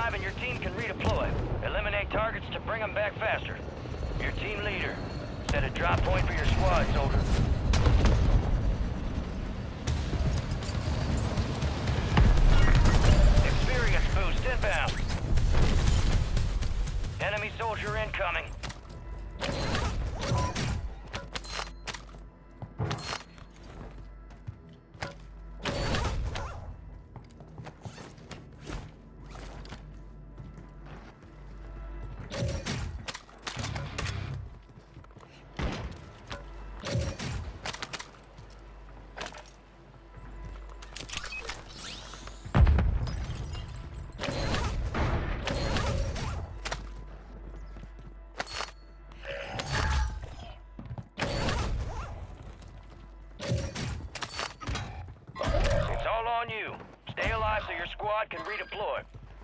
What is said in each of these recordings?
alive and your team can redeploy. Eliminate targets to bring them back faster. Your team leader. Set a drop point for your squad, soldier. Experience boost inbound. Enemy soldier incoming. On you. Stay alive so your squad can redeploy.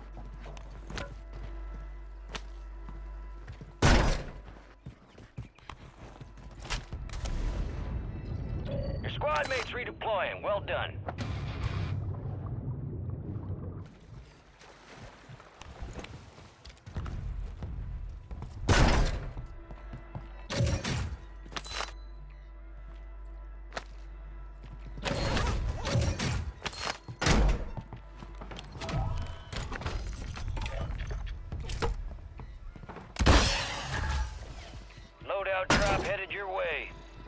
Your squad mates redeploying. Well done. Loadout drop headed your way.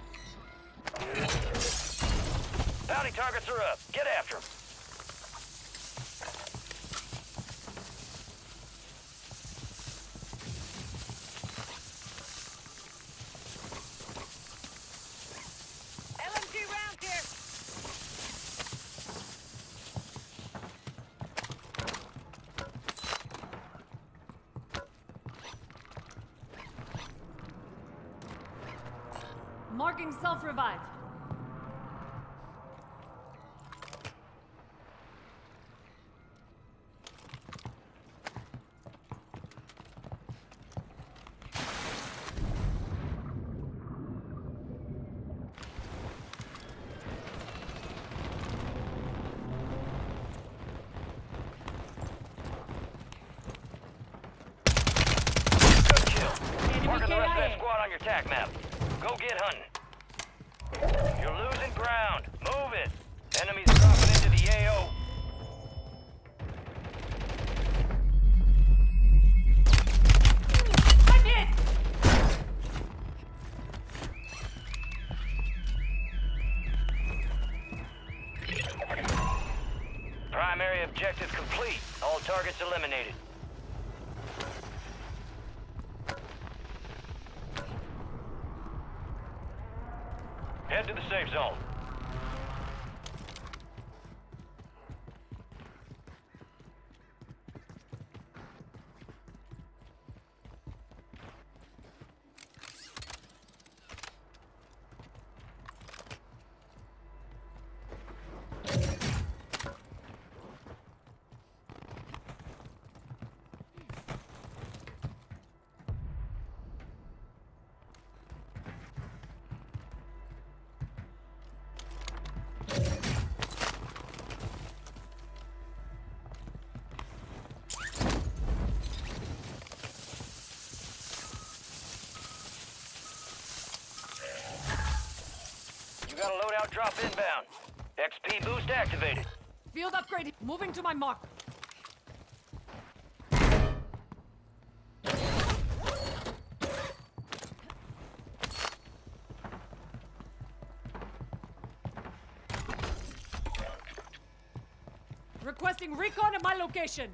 Bounty targets are up. Get after them. LMG round here. Marking self-revive. Good kill. Marking the rest of that squad on your TAC map. Go get hunting. You're losing ground. Move it. Enemies dropping into the AO. I'm hit! Primary objective complete. All targets eliminated. Head to the safe zone. You got a loadout drop inbound. XP boost activated. Field upgrade. Moving to my mark. Requesting recon at my location.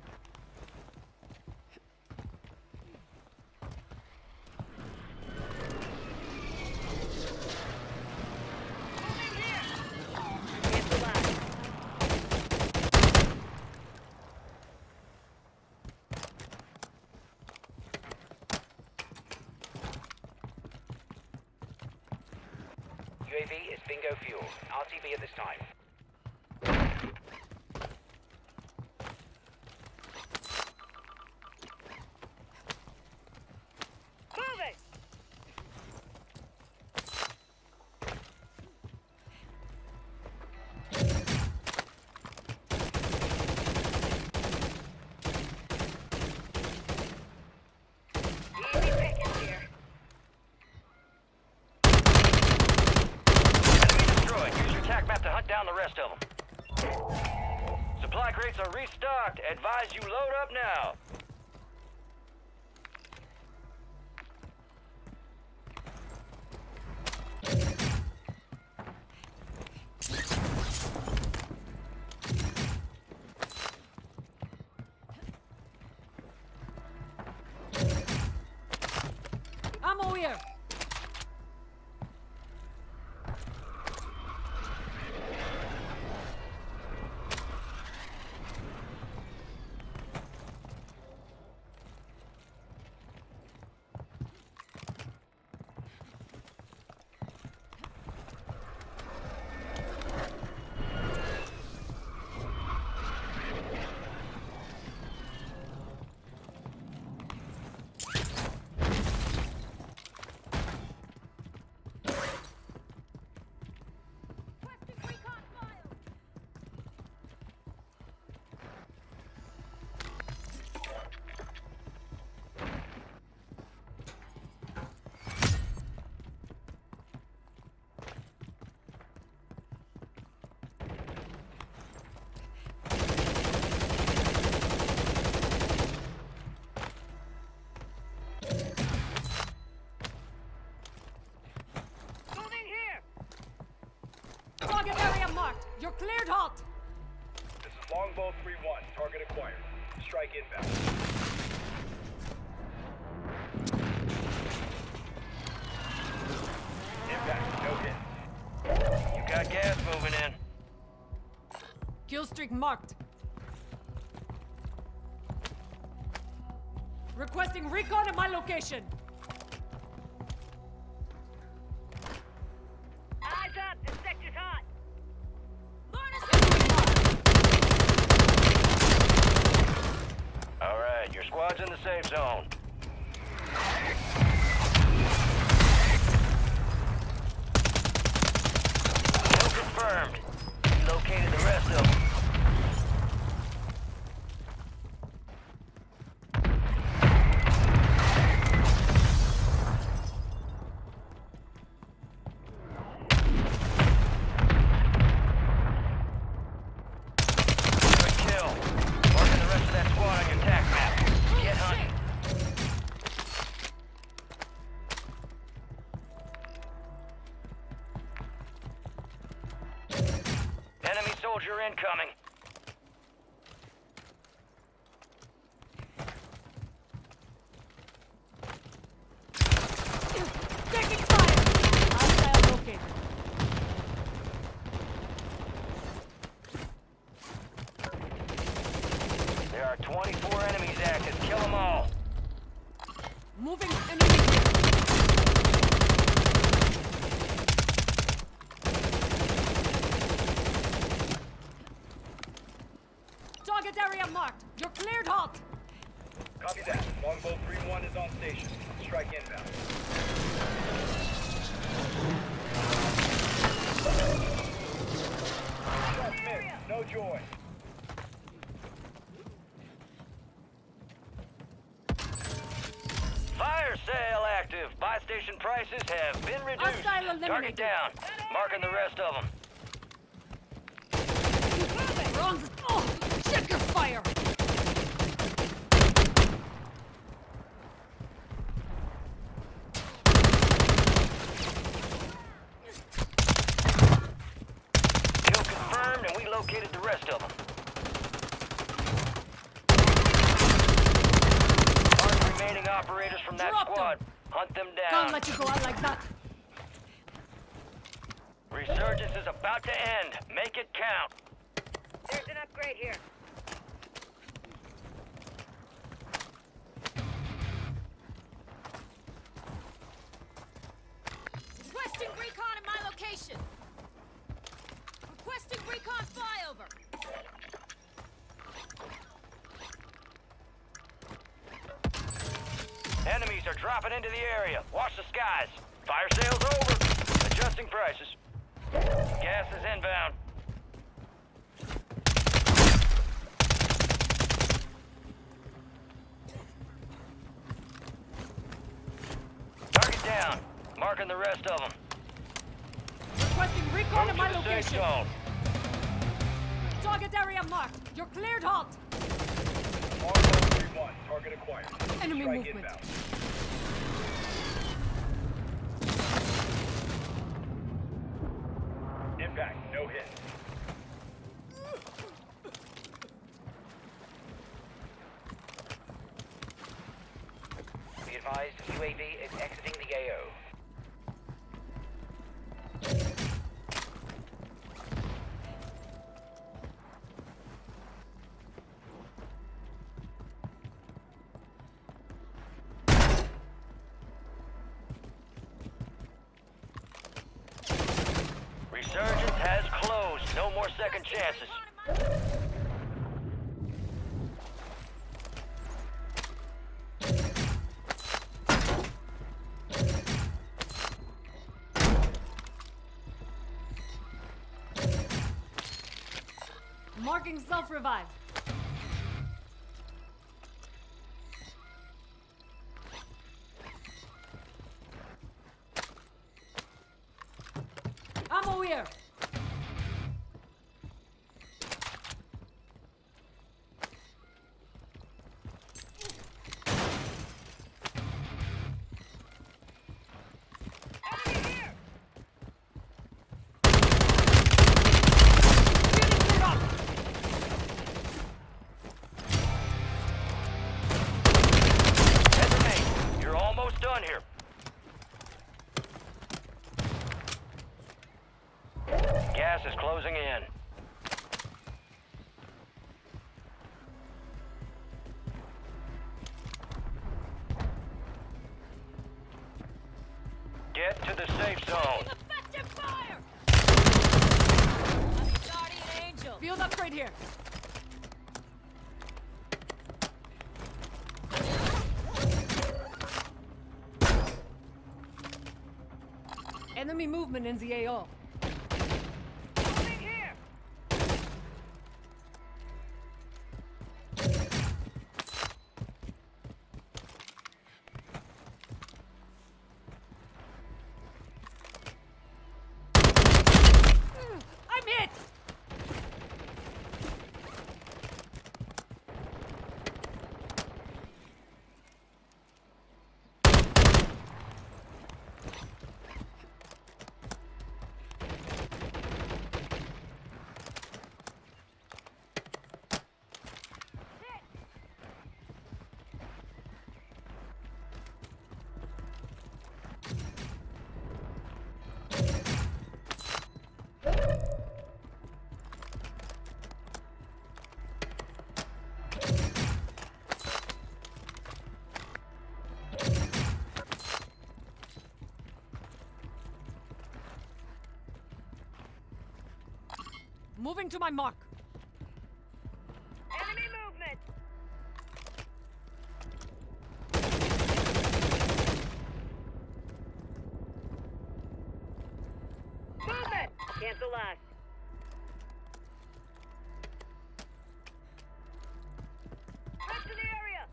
UAV is bingo fuel. RTB at this time. down the rest of them. Supply crates are restocked. Advise you load up now. Ammo here. Target area marked. You're cleared hot. This is Longbow 3-1. Target acquired. Strike inbound. Impact. No hit. You got gas moving in. Kill streak marked. Requesting recon at my location. Eyes up! This sector's hot! All right, your squad's in the safe zone. Kill confirmed. We located the rest of them. Good kill. Marking the rest of that squad on your tac map. Get hunting. Enemy soldier incoming. Taking fire. Hostile located. There are 24 enemies active. Kill them all. Moving enemy. Target area marked. You're cleared hot. Copy that. Longbow 3-1 is on station. Strike inbound. Shot missed. No joy. Fire sale active. Buy station prices have been reduced. Hostile eliminated. Target down. Marking the rest of them. Wrong. Oh, check your fire. Kill confirmed, and we located the rest of them. Mark remaining operators from that Drop them. squad. Hunt them Can't down. let you go out like that. Resurgence is about to end. Make it count. There's an upgrade here. Requesting recon at my location. Requesting recon flyover. Enemies are dropping into the area. Watch the skies. Fire sale's over. Adjusting prices. Gas is inbound. Target down. Marking the rest of them. Requesting recon Move at my to the safe location. zone. mark. You're cleared, halt. Longbow 3-1, target acquired. Enemy Strike movement. inbound. Impact, no hit. Be advised, UAV is exiting the AO. Resurgence has closed. No more second chances. Marking self-revive. Ammo here. Enemy here! Getting lit up. Detonate. You're almost done here. Gas is closing in. Get to the safe zone. Effective fire. Guardian Angel. Field upgrade here. Enemy movement in the AO. Moving here! I'm hit. Moving to my mark. Enemy movement! Movement! Cancel last. Rest to the area!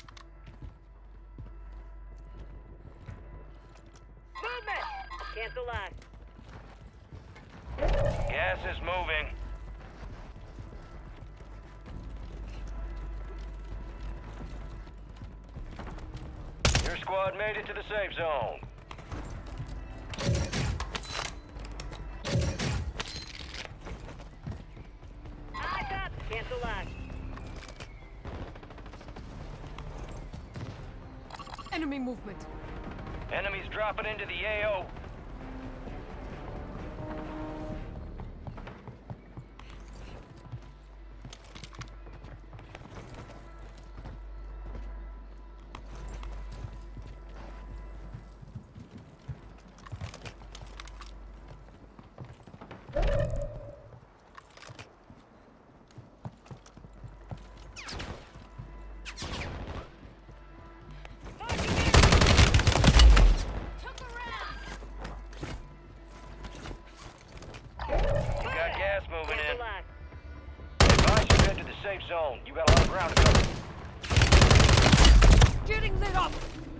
Movement! Cancel last. Gas is moving. Your squad made it to the safe zone. Eyes up! Cancel last. Enemy movement. Enemies dropping into the AO. Took a round. Got gas moving Cancel in. last. Advise you head to the safe zone. You got a lot of ground to cover. Getting lit up.